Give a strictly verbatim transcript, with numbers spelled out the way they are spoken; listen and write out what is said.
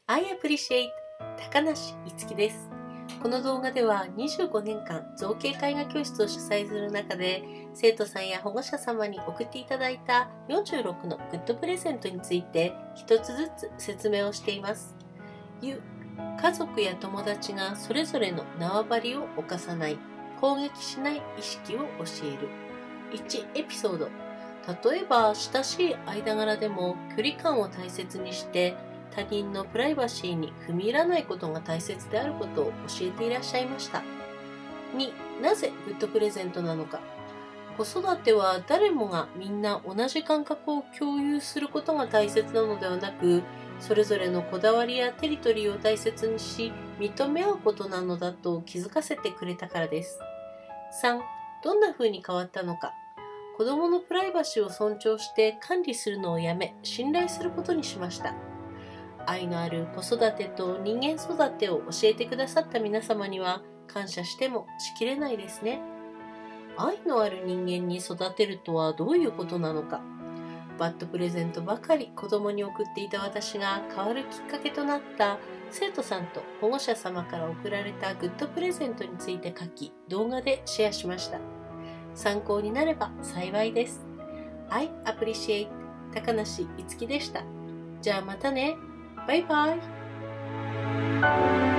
I appreciate 高梨いつきです。この動画ではにじゅうごねんかん造形絵画教室を主催する中で生徒さんや保護者様に送っていただいたよんじゅうろくのグッドプレゼントについて一つずつ説明をしています。You、家族や友達がそれぞれの縄張りを犯さない、攻撃しない意識を教える。いち、エピソード。例えば親しい間柄でも距離感を大切にして他人のプライバシーに踏み入らないことが大切であることを教えていらっしゃいました。に、なぜグッドプレゼントなのか。子育ては誰もがみんな同じ感覚を共有することが大切なのではなく、それぞれのこだわりやテリトリーを大切にし、認め合うことなのだと気づかせてくれたからです。さん、どんな風に変わったのか。子供のプライバシーを尊重して管理するのをやめ、信頼することにしました。愛のある子育てと人間育てを教えてくださった皆様には感謝してもしきれないですね。愛のある人間に育てるとはどういうことなのか。バッドプレゼントばかり子供に送っていた私が変わるきっかけとなった生徒さんと保護者様から送られたグッドプレゼントについて書き、動画でシェアしました。参考になれば幸いです。I appreciate 高梨いつきでした。じゃあまたね。バイバイ。